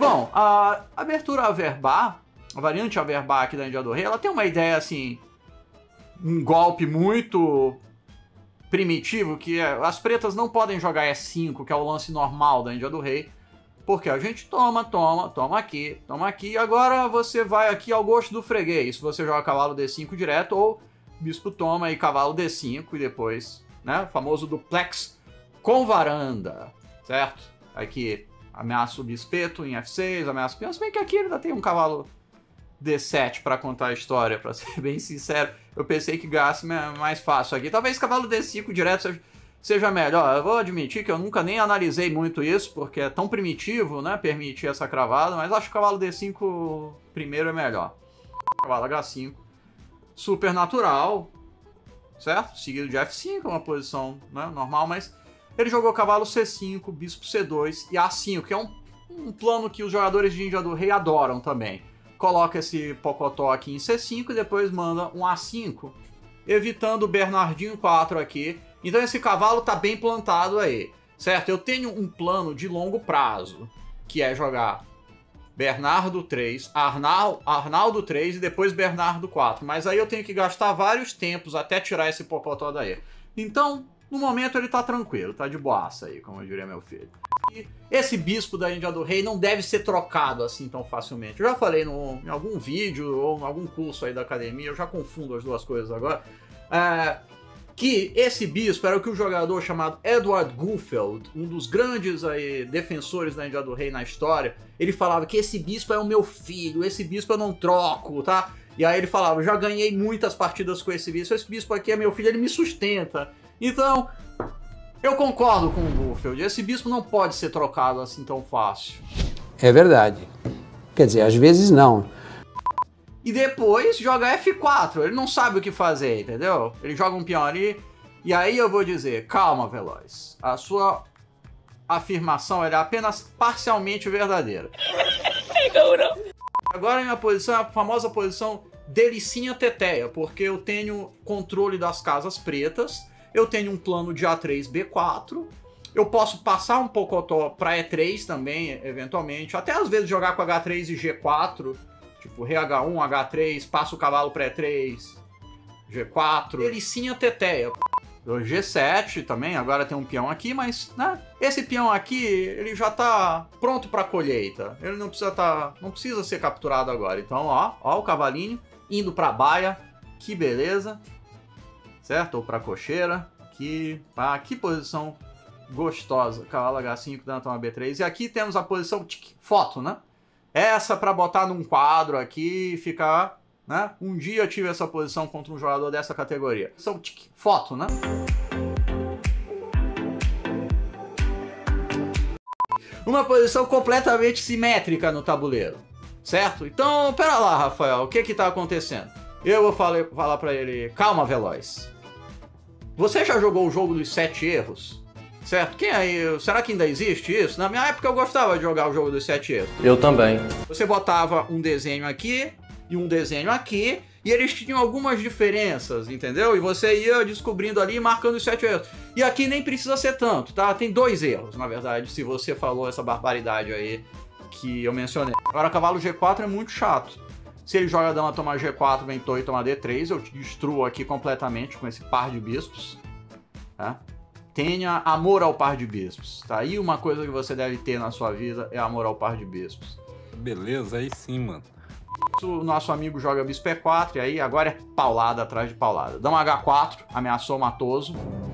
Bom, a abertura Averbá, a variante Averbá aqui da Índia do Rei, ela tem uma ideia assim, um golpe muito primitivo, que é, as pretas não podem jogar E5, que é o lance normal da Índia do Rei, porque a gente toma aqui, e agora você vai aqui ao gosto do freguês, se você joga cavalo D5 direto, ou bispo toma e cavalo D5, e depois, né, o famoso duplex com varanda, certo? Aqui ameaça o bispeto em F6, ameaça o peão, se bem que aqui ele ainda tem um cavalo D7 para contar a história, para ser bem sincero. Eu pensei que gasto é mais fácil aqui. Talvez cavalo D5 direto seja melhor. Eu vou admitir que eu nunca nem analisei muito isso, porque é tão primitivo, né, permitir essa cravada, mas acho que o cavalo D5 primeiro é melhor. Cavalo H5, super natural, certo? Seguido de F5, uma posição, né, normal, mas ele jogou cavalo C5, bispo C2 e A5, que é um plano que os jogadores de Índia do Rei adoram também. Coloca esse pocotó aqui em C5 e depois manda um A5, evitando o Bernardinho 4 aqui. Então esse cavalo tá bem plantado aí, certo? Eu tenho um plano de longo prazo, que é jogar Bernardo 3, Arnaldo 3 e depois Bernardo 4. Mas aí eu tenho que gastar vários tempos até tirar esse pocotó daí. Então, no momento ele tá tranquilo, tá de boaça aí, como diria meu filho. E esse bispo da Índia do Rei não deve ser trocado assim tão facilmente. Eu já falei em algum vídeo ou em algum curso aí da academia, eu já confundo as duas coisas agora, que esse bispo era o que um jogador chamado Edward Guffeld, um dos grandes aí, defensores da Índia do Rei na história, ele falava que esse bispo é o meu filho, esse bispo eu não troco, tá? E aí ele falava, já ganhei muitas partidas com esse bispo aqui é meu filho, ele me sustenta. Então, eu concordo com o Guffeld, esse bispo não pode ser trocado assim tão fácil. É verdade. Quer dizer, às vezes não. E depois joga F4, ele não sabe o que fazer, entendeu? Ele joga um peão ali, e aí eu vou dizer, calma, Veloz, a sua afirmação é apenas parcialmente verdadeira. Agora a minha posição é a famosa posição delicinha teteia, porque eu tenho controle das casas pretas, eu tenho um plano de A3, B4, eu posso passar um pocotó para E3 também, eventualmente, até às vezes jogar com H3 e G4, tipo Rei H1, H3, passo o cavalo para E3, G4, delicinha teteia. G7 também, agora tem um peão aqui, mas né, esse peão aqui, ele já tá pronto para colheita, ele não precisa ser capturado agora. Então, ó o cavalinho indo para baia, que beleza. Certo? Ou para cocheira. Que posição gostosa. Cavalo H5, dando toma B3. E aqui temos a posição foto, né? Essa para botar num quadro aqui e ficar, né? Um dia eu tive essa posição contra um jogador dessa categoria. São foto, né? Uma posição completamente simétrica no tabuleiro. Certo? Então, pera lá, Rafael. O que tá acontecendo? Eu vou falar para ele, calma, Veloz. Você já jogou o jogo dos 7 erros? Certo? Quem aí? Será que ainda existe isso? Na minha época eu gostava de jogar o jogo dos 7 erros. Eu também. Você botava um desenho aqui e um desenho aqui, e eles tinham algumas diferenças, entendeu? E você ia descobrindo ali e marcando os 7 erros. E aqui nem precisa ser tanto, tá? Tem 2 erros, na verdade, se você falou essa barbaridade aí que eu mencionei. Agora, cavalo G4 é muito chato. Se ele joga dama, toma G4, vem torre e toma D3, eu te destruo aqui completamente com esse par de bispos. Tá? Tenha amor ao par de bispos. Tá? E uma coisa que você deve ter na sua vida é amor ao par de bispos. Beleza, aí sim, mano. O nosso amigo joga bispo E4 e aí agora é paulada atrás de paulada. Dama H4, ameaçou o Matoso.